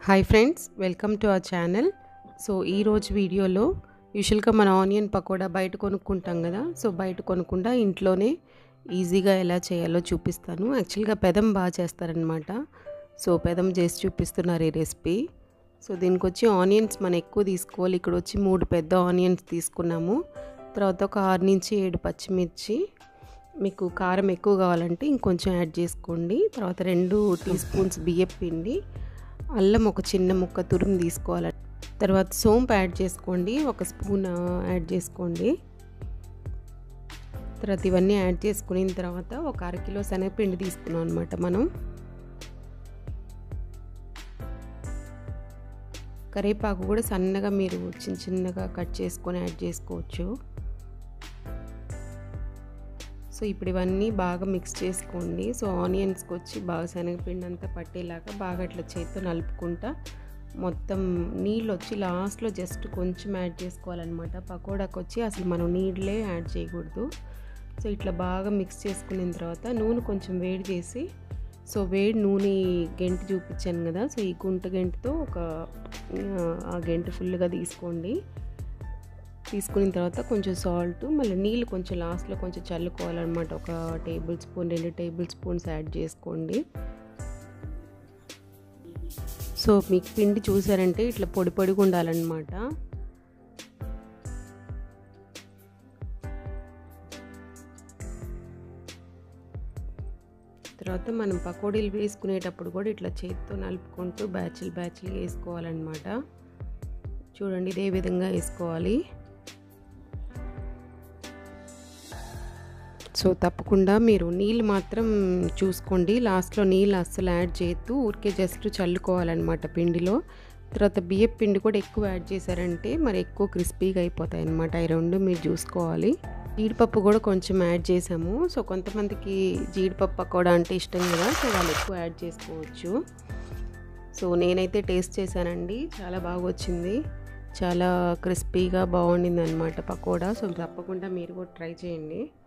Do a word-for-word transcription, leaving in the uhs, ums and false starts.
Hi friends, welcome to our channel. So ఈరోజు వీడియోలో యూజువల్గా మన ఆనియన్ పకోడా బయట కొనుక్కుంటాం కదా. సో బయట కొనుక్కుండా ఇంట్లోనే ఈజీగా ఎలా చేయాలో చూపిస్తాను. యాక్చువల్గా పెదం బాగా చేస్తారనమాట. సో పెదం చేసి చూపిస్తున్నారు ఈ రెసిపీ. సో దీనికి వచ్చి ఆనియన్స్ మనం ఎక్కువ తీసుకోవాలి. ఇక్కడ వచ్చి మూడు పెద్ద ఆనియన్స్ తీసుకున్నాము. తర్వాత ఒక ఆరు నుంచి ఏడు పచ్చిమిర్చి. మీకు కారం ఎక్కువ కావాలంటే ఇంకొంచెం యాడ్ చేసుకోండి. తర్వాత రెండు టీ స్పూన్స్ బియ్యం పిండి, అల్లం ఒక చిన్న ముక్క తురుము తీసుకోవాలి. తర్వాత సోంపు యాడ్ చేసుకోండి, ఒక స్పూన్ యాడ్ చేసుకోండి. తర్వాత ఇవన్నీ యాడ్ చేసుకున్న తర్వాత ఒక అరకిలో శనగపిండి తీసుకున్నాం అనమాట మనం. కరివేపాకు కూడా సన్నగా మీరు చిన్న చిన్నగా కట్ చేసుకొని యాడ్ చేసుకోవచ్చు. సో ఇప్పుడు ఇవన్నీ బాగా మిక్స్ చేసుకోండి. సో ఆనియన్స్కి వచ్చి బాగా శనగపిండి అంతా పట్టేలాగా బాగా ఇట్లా చేతితో నలుపుకుంటా మొత్తం నీళ్ళు వచ్చి లాస్ట్లో జస్ట్ కొంచెం యాడ్ చేసుకోవాలన్నమాట. పకోడాకి వచ్చి అసలు మనం నీళ్ళే యాడ్ చేయకూడదు. సో ఇట్లా బాగా మిక్స్ చేసుకున్న తర్వాత నూనె కొంచెం వేడి చేసి, సో వేడి నూనె గెంటు చూపించాను కదా, సో ఈ గుంట గెంటుతో ఒక ఆ గెంటు ఫుల్గా తీసుకోండి. తీసుకున్న తర్వాత కొంచెం సాల్ట్, మళ్ళీ నీళ్ళు కొంచెం లాస్ట్లో కొంచెం చల్లుకోవాలన్నమాట. ఒక టేబుల్ స్పూన్ రెండు టేబుల్ స్పూన్స్ యాడ్ చేసుకోండి. సో మీకు పిండి చూసారంటే ఇట్లా పొడి పొడిగా ఉండాలన్నమాట. తర్వాత మనం పకోడీలు వేసుకునేటప్పుడు కూడా ఇట్లా చేతితో నలుపుకుంటూ బ్యాచ్లు బ్యాచ్లు వేసుకోవాలన్నమాట. చూడండి, ఇదే విధంగా వేసుకోవాలి. సో తప్పకుండా మీరు నీళ్ళు మాత్రం చూసుకోండి. లాస్ట్లో నీళ్ళు అస్సలు యాడ్ చేయొద్దు, ఊరికే జస్ట్ చల్లుకోవాలన్నమాట పిండిలో. తర్వాత బియ్యం పిండి కూడా ఎక్కువ యాడ్ చేశారంటే మరి ఎక్కువ క్రిస్పీగా అయిపోతాయి అన్నమాట. ఈ రెండు మీరు చూసుకోవాలి. జీడిపప్పు కూడా కొంచెం యాడ్ చేసాము. సో కొంతమందికి జీడిపప్పు పకోడా అంటే ఇష్టం కదా, సో వాళ్ళు ఎక్కువ యాడ్ చేసుకోవచ్చు. సో నేనైతే టేస్ట్ చేశానండి, చాలా బాగా వచ్చింది, చాలా క్రిస్పీగా బాగుండింది అనమాట పకోడా. సో తప్పకుండా మీరు కూడా ట్రై చేయండి.